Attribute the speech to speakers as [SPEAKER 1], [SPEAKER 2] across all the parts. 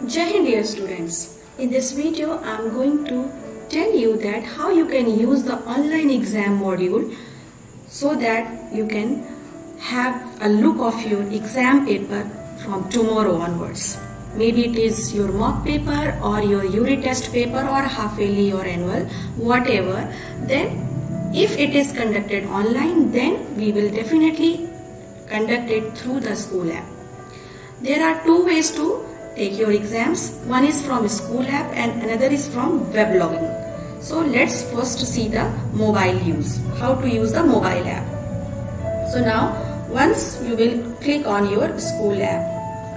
[SPEAKER 1] Jai Hind dear students. In this video I am going to tell you that how you can use the online exam module so that you can have a look of your exam paper from tomorrow onwards. Maybe it is your mock paper or your unit test paper or half yearly or annual, whatever. Then if it is conducted online, then we will definitely conduct it through the school app. There are two ways to take your exams. One is from school app and another is from weblogging. So let's first see the mobile use, how to use the mobile app. So now once you will click on your school app,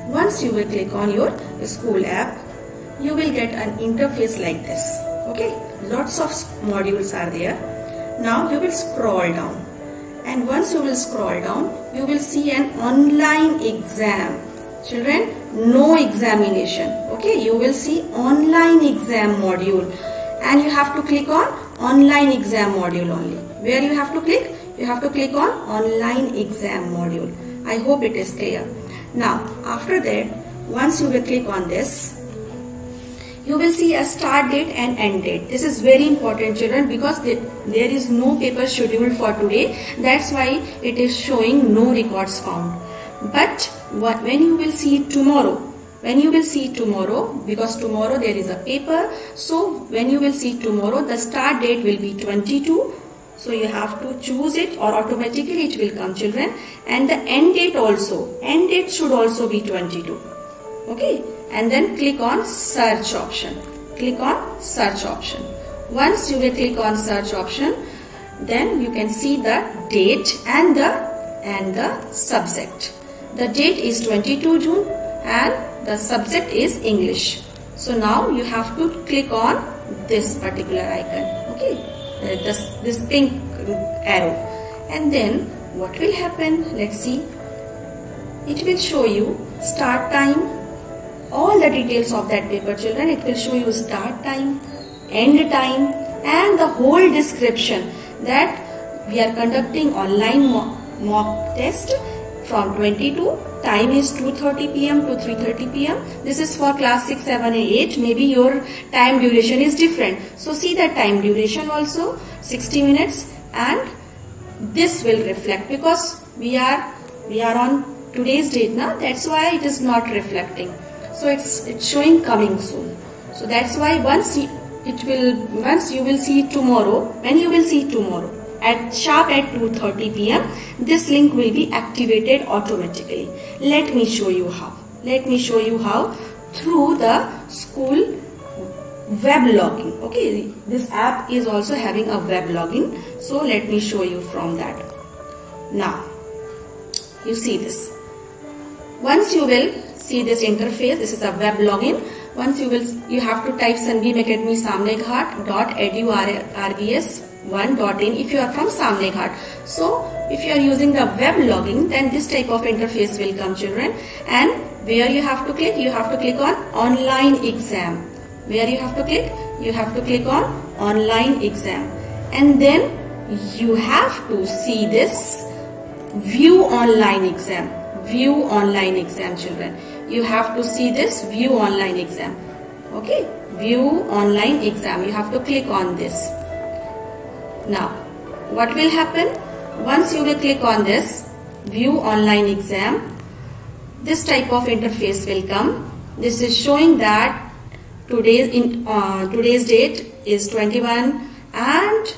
[SPEAKER 1] you will get an interface like this. Okay, lots of modules are there. Now you will scroll down, and once you will scroll down, you will see an online exam. Children, no examination. Okay, you will see online exam module, and you have to click on online exam module only. Where you have to click? You have to click on online exam module. I hope it is clear. Now after that, once you will click on this, you will see a start date and end date. This is very important, children, because there is no paper scheduled for today. That's why it is showing no records found. But when you will see tomorrow, because tomorrow there is a paper, so when you will see tomorrow, the start date will be 22. So you have to choose it, or automatically it will come, children. And the end date should also be 22. Okay, and then click on search option. Once you will click on search option, then you can see the date and the subject. The date is 22 June and the subject is English. So now you have to click on this particular icon. Okay, this pink arrow, and then what will happen? Let's see. It will show you start time, all the details of that paper, children. It will show you start time, end time, and the whole description that we are conducting online mock test from 22. Time is 2:30 p.m. to 3:30 p.m. This is for class 6, 7 and 8. Maybe your time duration is different. So see the time duration also, 60 minutes, and this will reflect because we are on today's date now. That's why it is not reflecting. So it's showing coming soon. So that's why once you will see tomorrow, when you will see tomorrow at 2:30 p.m. this link will be activated automatically. Let me show you how. Through the school web login. Okay, this app is also having a web login. So let me show you from that. Now you see this. Once you will see this interface, this is a web login. Once you have to type Sunbeam Academy samleghat.edu.rbs1.in if you are from Samleghat. So if you are using the web login, then this type of interface will come, children. And where you have to click? You have to click on online exam. Where you have to click? You have to click on online exam. And then you have to see this view online exam. Children. You have to see this view online exam. Okay, view online exam. You have to click on this. Now, what will happen? Once you will click on this view online exam, this type of interface will come. This is showing that today's date is 21 and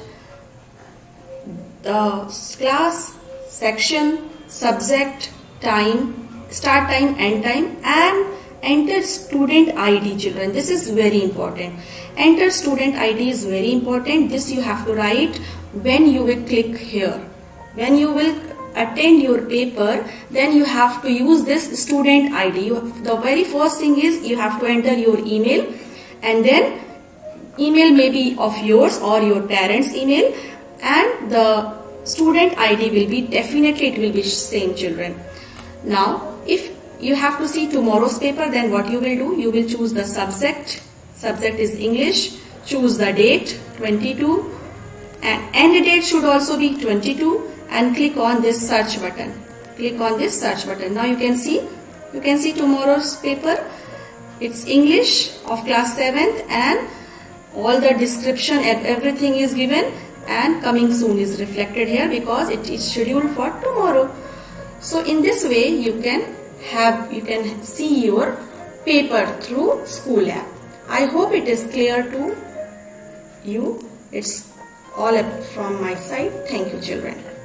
[SPEAKER 1] the class, section, subject, time, start time, end time, and enter student ID, children. This is very important. Enter student ID is very important. This you have to write when you will click here. When you will attend your paper, then you have to use this student ID. The very first thing is you have to enter your email, and then email may be of yours or your parents' email, and the student ID will be definitely same, children. Now if you have to see tomorrow's paper, then what you will do? You will choose the subject. Subject is English. Choose the date 22, and end date should also be 22, and click on this search button. Now you can see tomorrow's paper. It's English of class 7th, and all the description and everything is given, and coming soon is reflected here because it is scheduled for tomorrow. So in this way you can see your paper through School app. I hope it is clear to you. It's all from my side. Thank you, children.